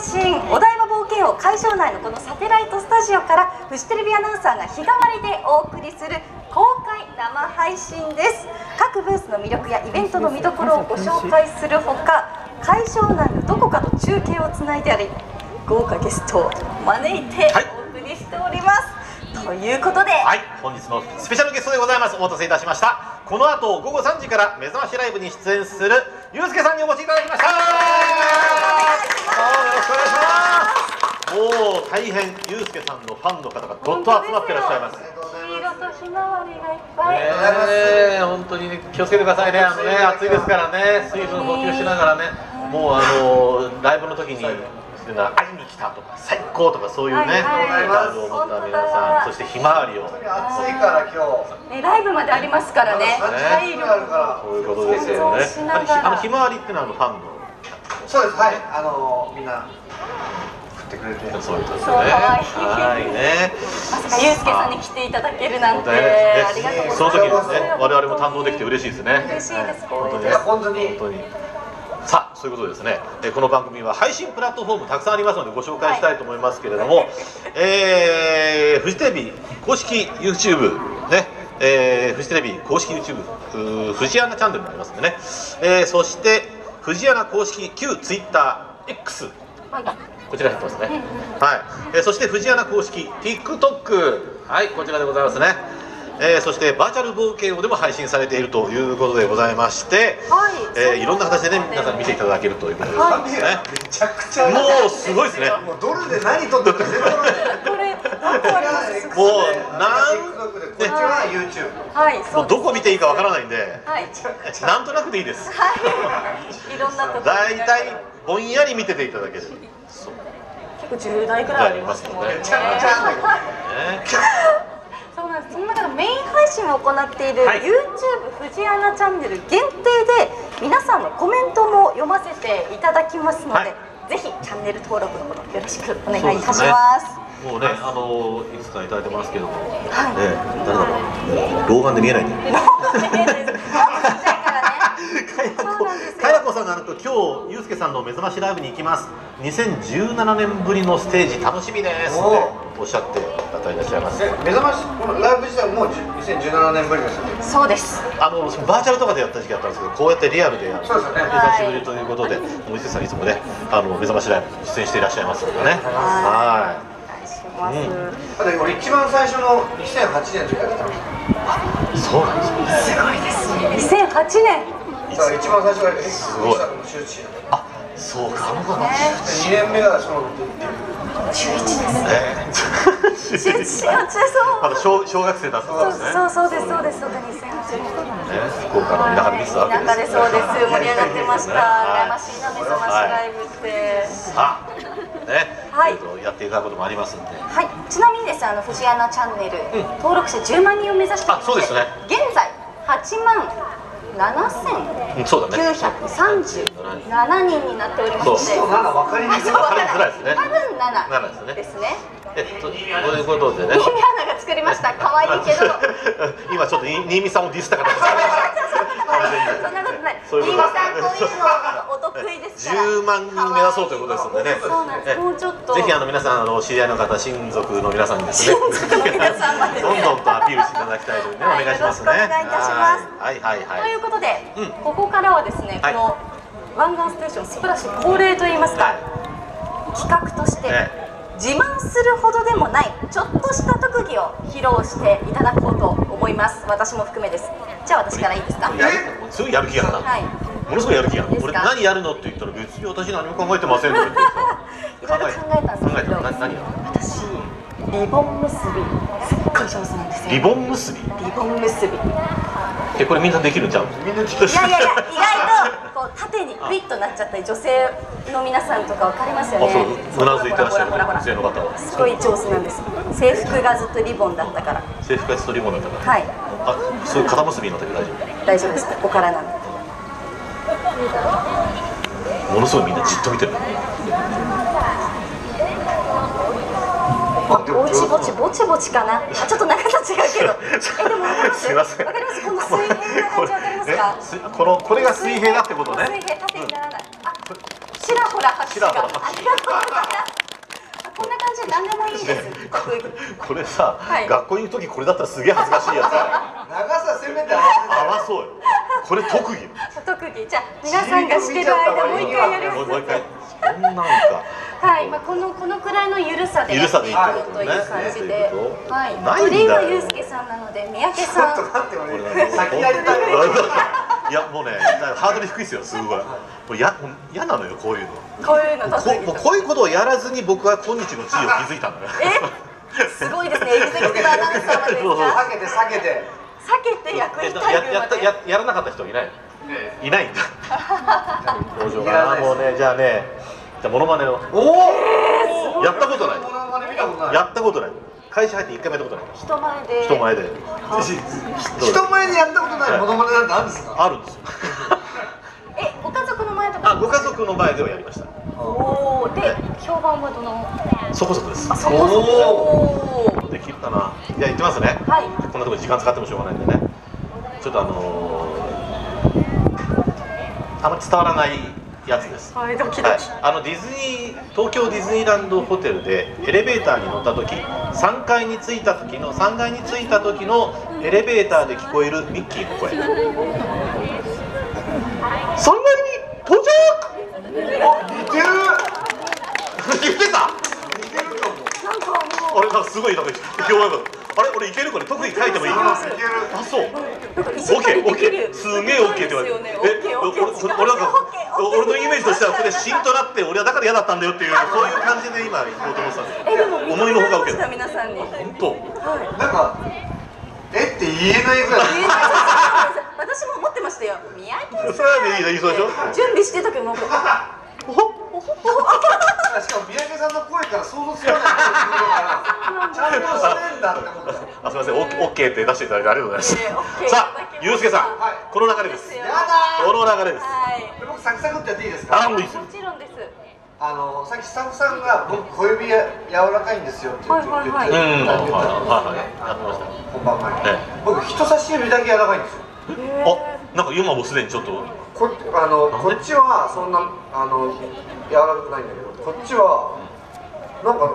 信お台場冒険王会場内のこのサテライトスタジオからフジテレビアナウンサーが日替わりでお送りする公開生配信です。各ブースの魅力やイベントの見どころをご紹介するほか、会場内のどこかと中継をつないであり、豪華ゲストを招いてお送りしております、ということで、 はい、本日のスペシャルゲストでございます。お待たせいたしました。この後午後3時からめざましライブに出演するゆうすけさんにお越しいただきました。よろしくお願いします。もう大変ゆうすけさんのファンの方がどっと集まってらっしゃいます。 黄色とひまわりがいっぱい、 本当に、ね、気をつけてくださいね。暑いですからね、水分補給しながらね、もうライブの時に会いに来たとか最高とかそういうね、ライブを持った皆さん、そしてひまわりを、 暑いから今日ライブまでありますからね、体力そういうことですよね。ひまわりってのはファンの、 そうです、はい、みんな振ってくれて、 そういうことですよね。はいね。 まさかゆうすけさんに来ていただけるなんて、ありがとうございます。 その時にですね、我々も堪能できて嬉しいですね。 嬉しいです。 本当にね、本当に。さあ、そういうことでですね、この番組は配信プラットフォームたくさんありますのでご紹介したいと思いますけれども、フジテレビ公式 YouTube ね、フジテレビ公式 YouTube フジアナチャンネルもありますんでね、そしてフジアナ公式旧 TwitterX、こちらやってますね、はい、そしてフジアナ公式 TikTok、はい、こちらでございますね。そしてバーチャル冒険王でも配信されているということでございまして、いろんな形でね、皆さん見ていただけるということですね。 めちゃくちゃもうすごいですね。 もうドルで何撮ってるか全然わからない。 これ何個あります？ もうこっちは YouTube。 はい、 もうどこ見ていいかわからないんで、 はい、 なんとなくでいいです。 はい、いろんなところ。 だいたいぼんやり見てていただける。そう。 結構10台くらいありますもんね。そうなんです。その中のメイン配信を行っている YouTube フジアナチャンネル限定で皆さんのコメントも読ませていただきますので、ぜひチャンネル登録のほどよろしくお願いいたします。 もうね、いくつかいただいてますけども、誰だろう、老眼で見えないんで。かやこさんが今日ゆうすけさんのめざましライブに行きます。2017年ぶりのステージ楽しみですっておっしゃっていらっしゃいます。 めざましこのライブ自体もう2017年ぶりですよね。 そうです。 バーチャルとかでやった時期あったんですけど、こうやってリアルでやる、久しぶりということで、ゆうすけさんいつもね、めざましライブ出演していらっしゃいますのでね。はい。 だって俺一番最初の2008年の時から来たんです。 そうなんですよね。 すごいですね。2008年。 一番最初がすごい。あ、そうか。 2年目がその中1ですね。 まだ小学生だったんですね。 そうです2008年。 福岡の田舎で見てたわけです。 田舎でそうです。盛り上がってました。羨ましいなめざましライブって。 さあ、ね、やっていただくこともありますんで。 はい。ちなみにですね、フジアナチャンネル登録者10万人を目指していまして、現在8万7937人になっておりまして、 分かりづらいですね。 多分7ですね。 ということでね、 新見アナが作りました。可愛いけど今ちょっと新見さんをディスったからそんなことない。新見さんこういうのお得意ですから 10万人目指そうということですのでね、 そうなんです。もうちょっとぜひ皆さん知り合いの方、親族の皆さんにですね、どんどんとアピールしていただきたいのでお願いしますね。 よろしくお願いいたします。ということで、ここからはですね、この湾岸ステーションスプラッシュ恒例といいますか、企画として自慢するほどでもないちょっとした特技を披露していただこうと思います。私も含めです。じゃあ私からいいですか？ すごいやる気があるな。ものすごいやる気がある。俺何やるのって言ったら、別に私何も考えてませんって言ってさ、いろいろ考えたんですけど、 何やるの？ 私リボン結びすっごい上手なんですよ。 リボン結び？ リボン結び。 これみんなできるんちゃう？ みんなできる。いやいやいや、意外とこう縦にクイッとなっちゃったり、女性の皆さんとかわかりますよね。 うなずいてらっしゃる女性の方はすごい上手なんです。制服がずっとリボンだったから。 制服がずっとリボンだったから。 はい。 あ、そういう肩結びの時大丈夫？ 大丈夫です。ここからなんで。 ものすごいみんなじっと見てる。 ぼちぼちかな。ちょっと長さ違うけど。でもわかります？ すいません。 わかります？この水平な感じわかりますか？ これが水平だってことね。 水平、縦にならない。 ちらほら拍手が。 ちらほらありがとうございます。こんな感じで何でもいいです。 これさ、 はい学校に行く時これだったらすげえ恥ずかしいやつ。 長させめて合わ合わそうよ。これ特技。 特技。じゃあ皆さんがしてる間もう一回やる。 もう一回。そんなんか。 はい、まあこのくらいのゆるさでやっていくという感じで、はい。鳥居はゆうすけさんなので三宅さん。 ちょっと待って俺先やりたい。 いやもうね、ハードル低いですよ、すごい。もう嫌なのよ、こういうの。 こういうの特技。 もうこういうことをやらずに僕は今日の地位を築いたんだよ。 すごいですね、エグゼクティブアナウンサーまでですか。 避けて役員待遇まで。 やらなかった人いない？いないんだ。どうしようかな、もうね、じゃあね、じゃあモノマネを。やったことない。やったことない。会社入って1回もやったことない。 人前で。 人前でやったことないモノマネなんてあるんですか？ あるんですよ。 ご家族の前とか。 ご家族の前ではやりました。 おお、で評判はどの？ そこそこです。 そこそこ。 できるかな。じゃあ行ってますね。 はい。 こんなところ時間使ってもしょうがないんでね。ちょっとあまり伝わらないやつです。 はい、ドキドキ。 東京ディズニーランドホテルでエレベーターに乗った時、3階に着いた時のエレベーターで聞こえるミッキーの声。3階に到着。 似てる。 言ってた。 なんかもう。 俺なんかすごいなんか評判が。あれ俺いけるこれ特技書いてもいい？あそう。オッケーすげえオッケーって言われて。俺のイメージとしてはこれシーンとなって俺はだから嫌だったんだよっていうそういう感じで今行こうと思ってたんです。思いのほか受けた。 皆さんに。 本当。 なんかって言えないぐらい。 私も思ってましたよ。宮城それはねいいそうでしょ。 準備してたけどなんか。 しかも三宅さんの声から想像つかないからちゃんとしてんだって思った。 すみません、オッケーって出していただいてありがとうございます。さあ、ゆうすけさん、この流れです。 やだこの流れです。 僕サクサクってやっていいですか？ もちろんです。 さっきスタッフさんが僕小指柔らかいんですよって言ってたんですよね。本番前に。僕人差し指だけ柔らかいんですよ。 あ、なんか今もすでにちょっとこっちはそんな柔らかくないんだけど、こっちはなんか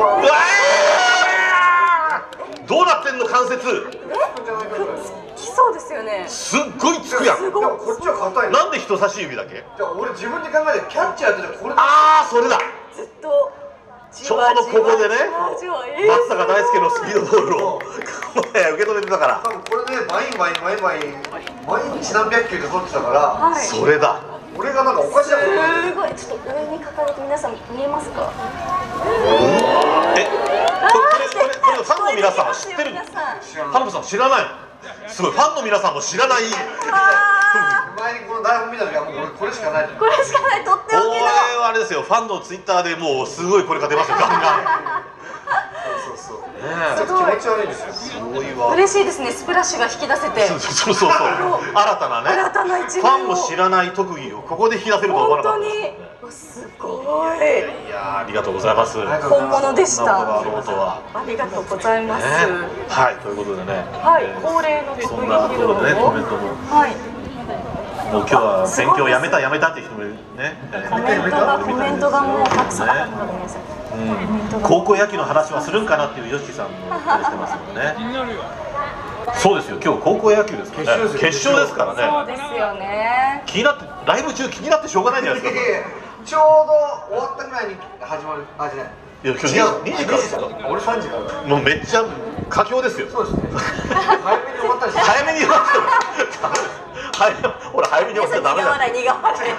どうなってんの関節？ きそうですよね。 すっごいつくやん。 でもこっちは硬い。 なんで人差し指だけ？ じゃあ俺自分で考えてキャッチャーやっててこれ。 ああそれだ。 ずっとちょうどここでね、松坂大輔のスピードボールを受け止めてたから。 多分これで毎日何百球で取ってたから。 それだ。 俺がなんかおかしなこと。 すごい。ちょっと上に掲げて皆さん見えますか？ これファンの皆さんは知ってる？ファンのさん知らないの？すごいファンの皆さんも知らない。 前にこの台本見た時はもう俺これしかない。 これしかない。とっておきの。 これはあれですよ。ファンのツイッターでもうすごいこれが出ますよ。ガンガン。 そう。ちょっと気持ち悪いですよ。 すごいわ。 嬉しいですね。スプラッシュが引き出せて。 そう。新たなね。ファンも知らない特技をここで引き出せるとは思わなかった。 本当に。すごい。 いやありがとうございます。 本物でした。 ありがとうございます。 はいということでね。 はい恒例のそんなところでねコメントも。はい。もう今日は勉強やめたって人もね。 コメントがもうたくさん。 高校野球の話はするんかなっていう吉木さんも言ったりしてますもんね。そうですよ。今日高校野球ですからね。決勝ですからね。 そうですよね。 気になってライブ中気になってしょうがないじゃないですか。 ちょうど終わったぐらいに始まるじゃない。 いや今日2時からですか？ 俺3時から。 もうめっちゃ佳境ですよ。 そうですね。早めに終わったりして。 早めに終わったら。ほら早めに終わっちゃダメだ。 試合がね。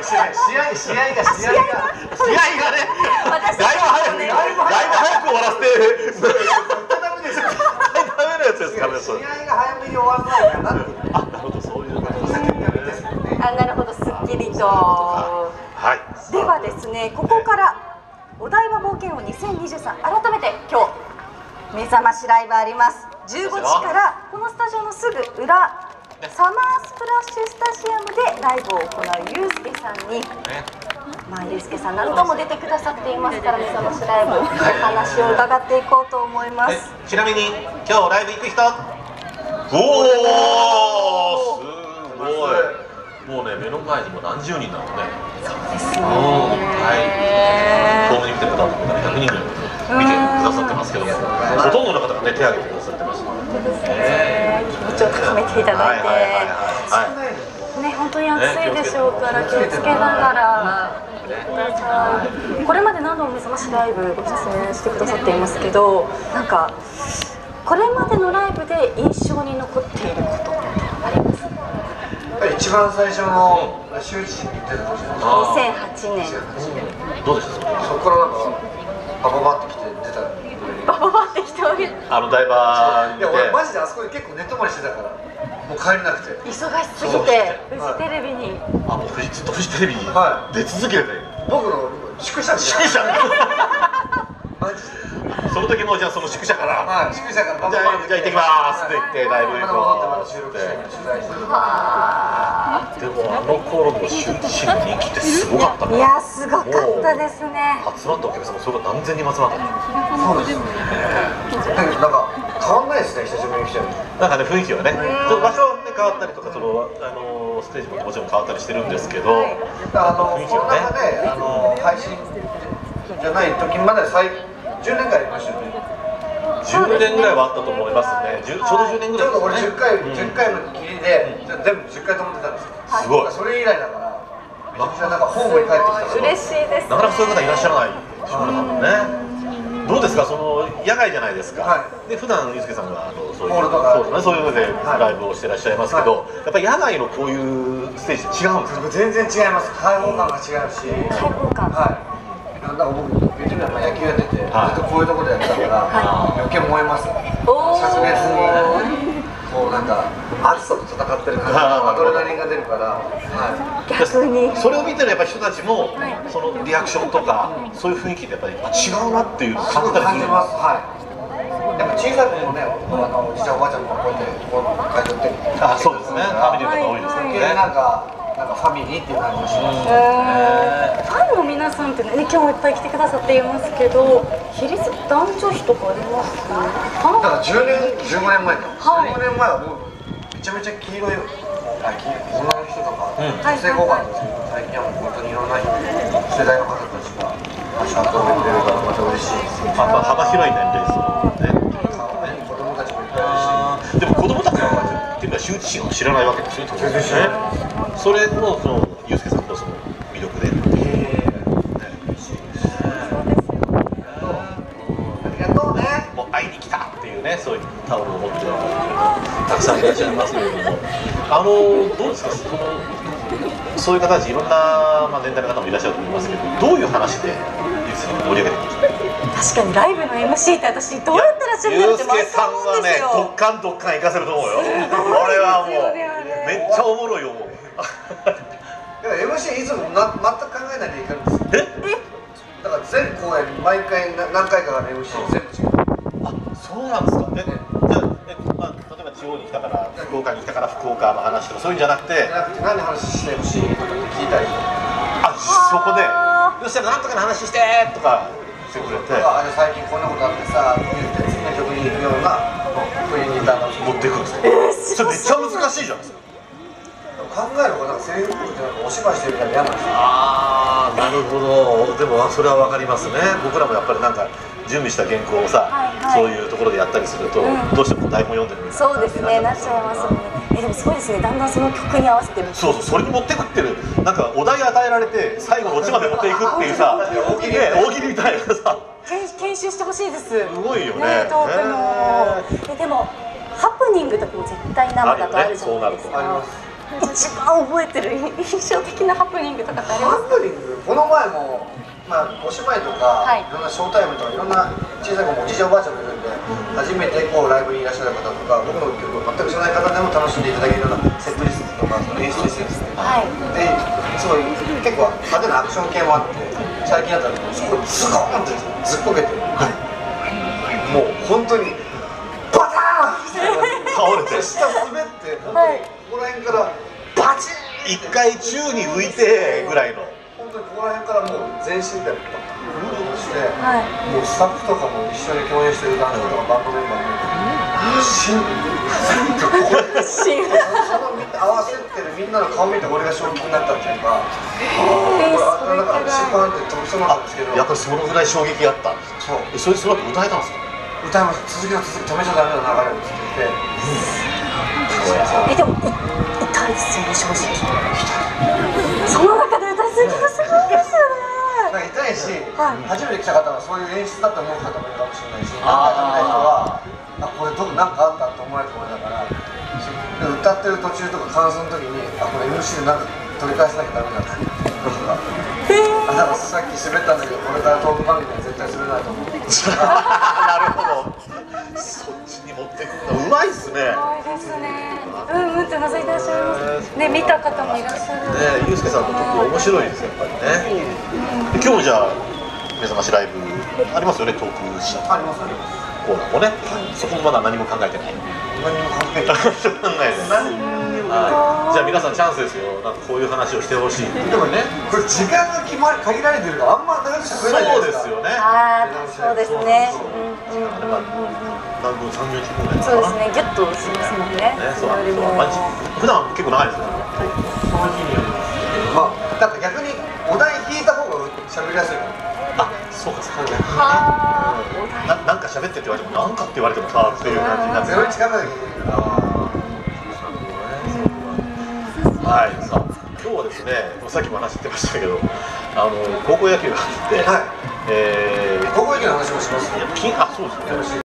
だいぶ早く終わらせて。 ダメですよ。 ダメなやつですからね。 試合が早めに終わらないからなって。 あ、なるほどそういうことですね。 なるほどすっきりと。 はい。 ではですねここからお台場冒険王2023改めて今日目覚ましライブあります。15時からこのスタジオのすぐ裏。サマースプラッシュスタジアムでライブを行うゆうすけさんに、ゆうすけさん何度も出てくださっていますから目覚ましライブお話を伺っていこうと思います。 ちなみに今日ライブ行く人？おおすごい。 もうね目の前にも何十人なのね。 そうですね。 はい。ホームに来てる方も100人ぐらい見てくださってますけども、ほとんどの方がね手を挙げてくださってます。 気持ちを高めていただいて、ね本当に暑いでしょうから気をつけながらください。これまで何度もめざましライブご出演してくださっていますけど、なんかこれまでのライブで印象に残っていることってあります？ 一番最初の周知に行ってた年 2008年。 どうでした？ そこからなんかバババってきて出た。 バババってきており。 ダイバーいや俺マジであそこで結構寝泊まりしてたからもう帰れなくて。 忙しすぎてフジテレビに。 もうずっとフジテレビに出続けて僕の宿舎マジで。 その時もじゃあその宿舎から宿舎からじゃあ行ってきますって言ってライブ行こうって。でもあの頃の周知市の人気ってすごかったね。 いやすごかったですね。 集まったお客様それが何千人も集まった。 そうですね。なんか変わんないですね久しぶりに来ても。 なんかね雰囲気はね、ちょっと場所ね変わったりとかステージももちろん変わったりしてるんですけど、 コロナ禍で配信じゃない時まで10年ぐらいありましたよね。 10年ぐらいはあったと思いますね。ちょうど10年ぐらい。 ちょうど俺10回の切りで全部10回とも出たんですよ。 すごい。 それ以来だからめちゃくちゃなんかホームに帰ってきた。 嬉しいです。 なかなかそういう方いらっしゃらない志村さんもね。どうですか、その野外じゃないですか。で普段ユースケさんがそういうのでライブをしてらっしゃいますけど、やっぱり野外のこういうステージ違うんですか？ 全然違います。開放感が違うし。 開放感。 なんか僕言ってみれば野球やっててずっとこういうところでやってたから余計燃えます。灼熱にこうなんか暑さと戦ってる感じのアドレナリンが出るから。 逆にそれを見てるやっぱり人たちもそのリアクションとかそういう雰囲気でやっぱり違うなっていう感じたりする。 ます。やっぱ小さい子もねおじいちゃんおばあちゃんもこうやって買い取ってそうですね。ファミリーの方多いですね。 なんかファミリーっていう感じがします。 ファンの皆さんってね、今日もいっぱい来てくださっていますけど、比率男女比とかありますか？ だから10年、15年前か。15年前はもうめちゃめちゃ黄色い女の人とか女性多かったんですけど、最近はもう本当にいろんな世代の方たちが足を運んでくれるからまた嬉しいです。 幅広い年齢層ね。 子供たちもいっぱいいるし。 でも子供たちはっていうか羞恥心を知らないわけですよね。それのユースケさんのその魅力で。もう会いに来たっていうね、そういうタオルを持ってる方がたくさんいらっしゃいますけれども、どうですか、そういう方たちいろんな、年代の方もいらっしゃると思いますけど、どういう話でユースケさん盛り上げていくんですか？ 確かにライブの MC って私どうやってらっしゃるんだろうってユースケさんはね、どっかん行かせると思うよ。これはもうめっちゃおもろいよ。 MC いつも全く考えないでいけるんですよ。だから全公演毎回何回かが MC 全部違う。 そうなんですか。じゃあ例えば地方に来たから福岡に来たから福岡の話とかそういうんじゃなくて何の話してほしいとかって聞いたりとか。 そこでそしたらなんとかの話してとかしてくれて、 最近こんなことあってさって言って次の曲に行くような振りに持っていくんですか？それめっちゃ難しいじゃないですか。 考える方がセリフってお芝居してるみたいな嫌なんですよ。 なるほど。でもそれはわかりますね。僕らもやっぱりなんか準備した原稿をさ、そういうところでやったりすると、どうしても台本読んでるみたいな。 そうですね、なっちゃいますもんね。でもすごいですね、だんだんその曲に合わせてる。 そうそれに持ってくってる、なんかお題与えられて最後のオチまで持っていくっていうさ、大喜利みたいなさ。 研修してほしいです。すごいよね。 トークの。でもハプニングとかも絶対生だとあるじゃないですか。一番覚えてる印象的なハプニングとかってありますか？ ハプニング、この前もお芝居とかいろんなショータイムとかいろんな小さい子もおじいちゃんおばあちゃんもいるんで、初めてこうライブにいらっしゃる方とか僕の曲を全く知らない方でも楽しんでいただけるようなセットリストとか演出してるんですね。ですごい結構派手なアクション系もあって、最近だったらそこズコーンってずっこけて、もう本当にバターンって倒れて下滑って本当にここら辺からバチーン一回宙に浮いてぐらいの。 本当にここら辺からもう全身でうるうるして、もうスタッフとかも一緒に共演してる男性とかバンドメンバーもその合わせてるみみんなの顔見て俺が衝撃になったっていうか、なんか審判って飛びそうなんですけど、 やっぱりそのぐらい衝撃があったんですか。その後歌えたんですか。 歌います。続き止めちゃダメな流れを作って。 でも痛いですよね、正直。その中で歌いすぎがすごいですよね。 痛いし、初めて来た方はそういう演出だと思う方もいるかもしれないし、何回か見た人はこれなんかあったと思われると思いながら、歌ってる途中とか感想の時にこれ MC でなんか取り返さなきゃダメだってとか、だからさっき滑ったんだけどこれからトーク番組は絶対滑らないと思う。 なるほど。そっちに持ってくるのうまいっすね。 うまいですね。うんって覗いてらっしゃいますね。見た方もいらっしゃるね。ゆうすけさんのトーク面白いですやっぱりね。今日じゃあ目覚ましライブありますよね。トークシーンありますあります。 コーナーもね。そこもまだ何も考えてない。 何も考えてない。 じゃあ皆さんチャンスですよ。なんかこういう話をしてほしい。 でもね、これ時間が限られてるからあんま長くしゃべれないじゃないですか。 そうですよね。 そうですね。 何分30分ぐらい。 そうですね。ギュッとしますもんね。 普段結構長いですよ。 まあなんか逆にお題引いた方が喋りやすい。 そうかそうか。なんか喋ってって言われてもなんかって言われてもさっていう感じになって。 ゼロに近くなきゃいけないから。 はい、さあ今日はですね、さっきも話してましたけど、高校野球があって、 高校野球の話もします。 そうですね。